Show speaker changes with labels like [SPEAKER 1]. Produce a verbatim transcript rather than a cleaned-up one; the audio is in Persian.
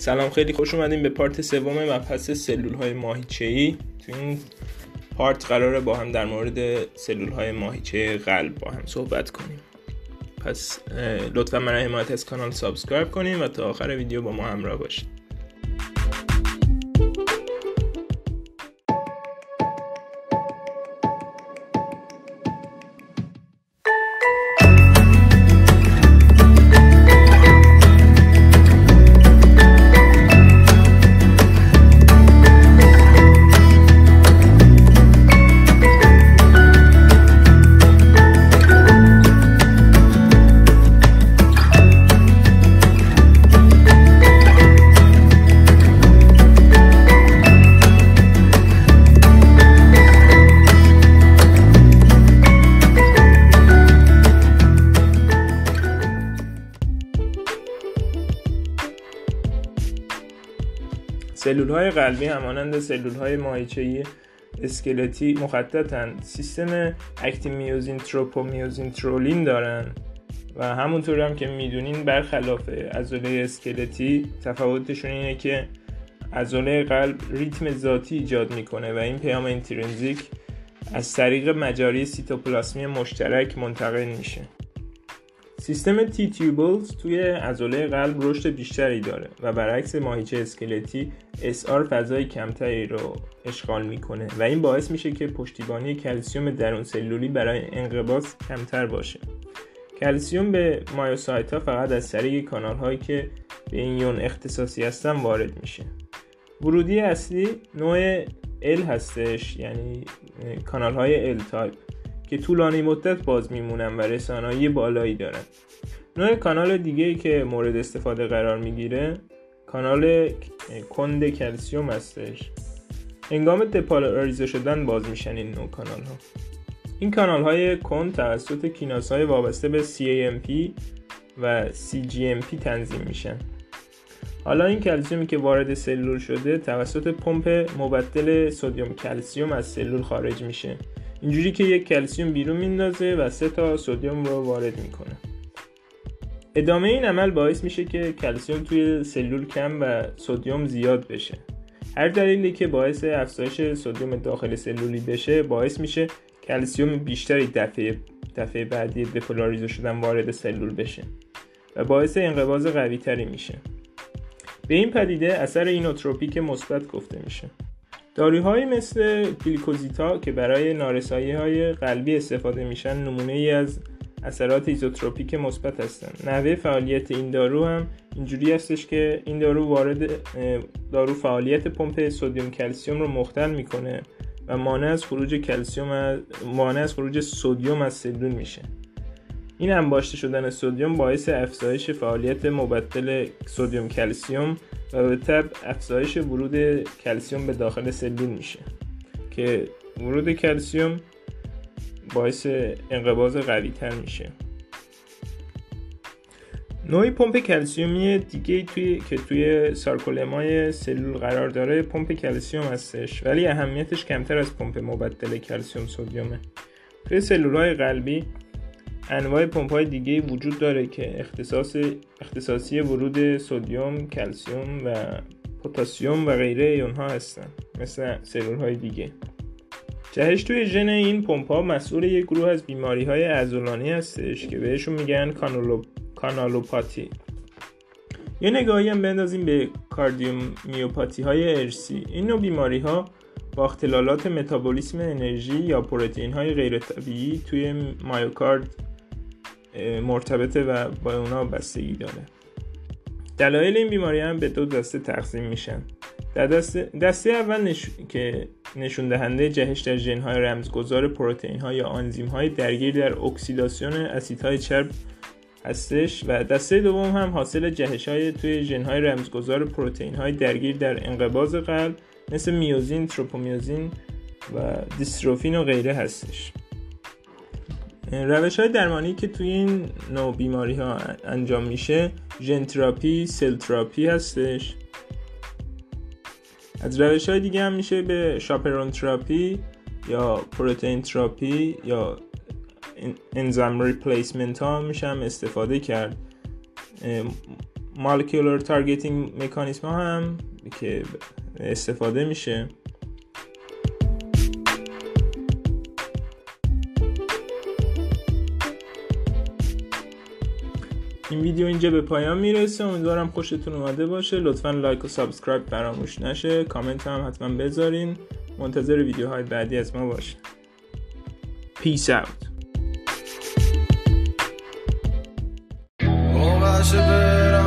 [SPEAKER 1] سلام، خیلی خوش اومدیم به پارت سوم مبحث سلول‌های ماهیچه‌ای. تو این پارت قراره با هم در مورد سلول‌های ماهیچه قلب با هم صحبت کنیم. پس لطفا من حمایت از کانال سابسکرایب کنیم و تا آخر ویدیو با ما همراه باشید. سلول‌های قلبی همانند سلول‌های ماهیچه‌ای اسکلتی مخططن، سیستم اکتین میوزین تروپومیوزین ترولین دارن و همونطور هم که میدونین برخلاف عضله اسکلتی تفاوتشون اینه که عضله قلب ریتم ذاتی ایجاد میکنه و این پیام اینترنزیک از طریق مجاری سیتوپلاسمی مشترک منتقل میشه. سیستم تی تیوبلز توی عضله قلب رشد بیشتری داره و برعکس ماهیچه اسکلتی اس آر فضای کمتری رو اشغال میکنه و این باعث میشه که پشتیبانی کلسیم درون سلولی برای انقباض کمتر باشه. کلسیم به مایوسایت ها فقط از طریق کانال هایی که به این یون اختصاصی هستن وارد میشه. ورودی اصلی نوع L هستش، یعنی کانال های L تایپ که طولانی مدت باز میمونن و رسانایی بالایی دارن. نوع کانال دیگه‌ای که مورد استفاده قرار میگیره کانال کند کلسیم هستش. هنگام دپولاریزه شدن باز میشن این نوع کانال ها. این کانال های کند توسط کیناز های وابسته به سی ای ام پی و سی جی ام پی تنظیم میشن. حالا این کلسیمی که وارد سلول شده توسط پمپ مبدل سدیم کلسیم از سلول خارج میشه، اینجوری که یک کلسیم بیرون میندازه و سه تا سدیم رو وارد میکنه. ادامه این عمل باعث میشه که کلسیم توی سلول کم و سدیم زیاد بشه. هر دلیلی که باعث افزایش سدیم داخل سلولی بشه باعث میشه کلسیم بیشتری دفعه دفعه بعدی دپولاریزه شدن وارد سلول بشه و باعث انقباض قوی تری میشه. به این پدیده اثر اینوتروپیک مثبت گفته میشه. داروهایی مثل گلیکوزیتا که برای نارسایی‌های قلبی استفاده میشن نمونه ای از اثرات ایزوتروپیک مثبت هستن. نحوه فعالیت این دارو هم اینجوری هستش که این دارو وارد دارو فعالیت پمپ سدیم کلسیم رو مختل میکنه و مانع از خروج کلسیم از مانع از خروج سدیم از سلول میشه. این انباشته شدن سدیم باعث افزایش فعالیت مبدل سدیم کلسیم و به تبع افزایش ورود کلسیم به داخل سلول میشه که ورود کلسیم باعث انقباض قوی تر میشه. نوعی پمپ کلسیومی دیگه توی که توی سارکولمای سلول قرار داره پمپ کلسیم هستش، ولی اهمیتش کمتر از پمپ مبدل کلسیم سدیمه. توی سلول‌های قلبی انواع پمپ‌های دیگه‌ای وجود داره که اختصاص اختصاصی ورود سدیم، کلسیم و پتاسیم و غیره اونها هستن، مثل سلول‌های دیگه. جهش توی ژن این پمپ‌ها مسئول یک گروه از بیماری‌های عضلانی هستش که بهشون میگن کانالو کانالوپاتی. یه نگاهی هم بندازیم به کاردیومیوپاتی‌های ارثی. این نوع بیماری‌ها با اختلالات متابولیسم انرژی یا پروتئین‌های غیر طبیعی توی مایوکارد مرتبطه و با اونا بستگی داره. دلایل این بیماری هم به دو دسته تقسیم میشن. در دسته, دسته اول نش... که نشون دهنده جهش در ژن‌های رمزگذار پروتئین‌ها یا آنزیم‌های درگیر در اکسیداسیون اسیدهای چرب هستش و دسته دوم هم حاصل جهش‌های توی ژن‌های رمزگذار پروتئین‌های درگیر در انقباض قلب مثل میوزین، تروپومیوزین و دیستروفین و غیره هستش. روش‌های درمانی که توی این نوع بیماری‌ها انجام میشه ژن تراپی، سل تراپی هستش. از روش‌های دیگه هم میشه به شاپرون تراپی یا پروتئین تراپی یا انزایم ریپلیسمنت ها میشه هم استفاده کرد. مولکولار تارگتینگ مکانیزم ها هم که استفاده میشه. این ویدیو اینجا به پایان میرسه. امیدوارم خوشتون اومده باشه. لطفاً لایک و سابسکرایب فراموش نشه. کامنت هم حتما بذارین. منتظر ویدیوهای بعدی از ما باشین. Peace out.